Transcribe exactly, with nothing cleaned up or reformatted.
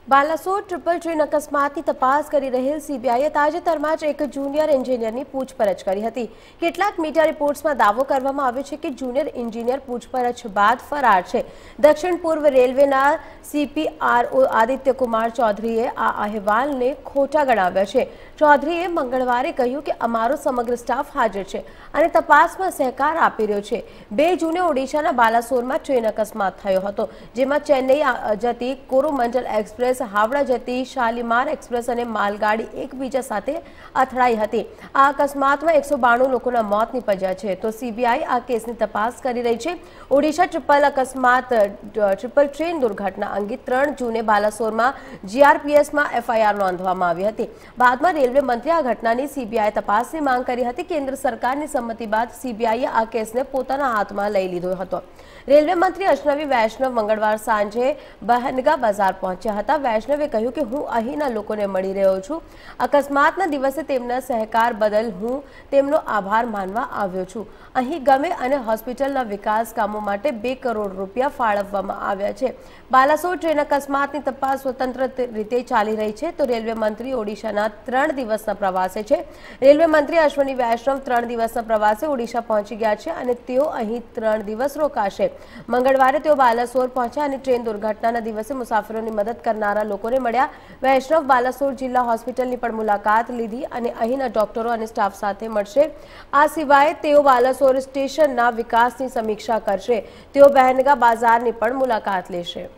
Balasore triple train અકસ્માતની તપાસ કરી રહેલ સીબીઆઈએ તાજેતરમાં જ એક જુનિયર એન્જિનિયરની પૂછપરછ કરી હતી। કેટલાક મીડિયા રિપોર્ટ્સમાં દાવો કરવામાં આવ્યો છે કે જુનિયર એન્જિનિયર પૂછપરછ બાદ ફરાર છે। દક્ષિણ પૂર્વ રેલવેના સીપીઆરઓ આદિત્ય કુમાર ચૌધરીએ આ અહેવાલને ખોટા ગણાવ્યા છે। ચૌધરીએ મંગળવારે કહ્યું કે અમારો સમગ્ર સ્ટાફ હાજર છે અને તપાસમાં સહકાર આપી રહ્યો છે। બે જૂને ઓડિશાના બાલાસોરમાં ટ્રેન અકસ્માત થયો હતો, જેમાં ચેન્નઈ જતી કોરોમંડલ એક્સપ્રેસ, હાવડા જતી શાલીમાર એક્સપ્રેસ અને માલગાડી એકબીજા સાથે અથડાઈ હતી। આ અકસ્માતમાં એકસો બાણું લોકોના મોત નીપજ્યા છે, તો સીબીઆઈ આ કેસની તપાસ કરી રહી છે। ઓડિશા ટ્રિપલ અકસ્માત ટ્રિપલ ટ્રેન દુર્ઘટના અંગે ત્રણ જૂને બાલાસોરમાં જીઆરપીએસમાં એફઆઈઆર નોંધવામાં આવી હતી। બાદમાં રેલવે મંત્રી આ ઘટનાની સીબીઆઈ તપાસની માંગ કરી હતી। કેન્દ્ર સરકારની સંમતિ બાદ સીબીઆઈએ આ કેસને પોતાના હાથમાં લઈ લીધો હતો। રેલવે મંત્રી અશ્વિની વૈષ્ણવ મંગળવાર સાંજે બહેનગા બજાર પહોંચ્યા હતા। વૈષ્ણવે કહ્યું કે હું અહીંના લોકોને મળી રહ્યો છું। અકસ્માતના દિવસે તેમના સહકાર બદલ હું તેમનો આભાર માનવા આવ્યો છું। અહીં ગમે અને હોસ્પિટલના વિકાસ કામો માટે બે કરોડ રૂપિયા ફાળવવામાં આવ્યા છે। બાલાસોર ટ્રેન અકસ્માતની તપાસ સ્વતંત્ર રીતે ચાલી રહી છે, તો રેલવે મંત્રી ઓડિશાના ત્રણ દિવસના પ્રવાસે છે। રેલવે મંત્રી અશ્વિની વૈષ્ણવ ત્રણ દિવસના પ્રવાસે ઓડિશા પહોંચી ગયા છે અને તેઓ અહીં ત્રણ દિવસ રોકાશે। મંગળવારે તેઓ બાલાસોર પહોંચ્યા અને ટ્રેન દુર્ઘટનાના દિવસે મુસાફરોની મદદ કરનારા લોકોને મળ્યા। વૈષ્ણવ બાલાસોર જિલ્લા હોસ્પિટલની પણ મુલાકાત લીધી અને અહીંના ડોક્ટરો અને સ્ટાફ સાથે મળશે। આ સિવાય તેઓ બાલાસોર સ્ટેશનના વિકાસની સમીક્ષા કરશે। તેઓ બહેનગા બાજારની પણ મુલાકાત લેશે।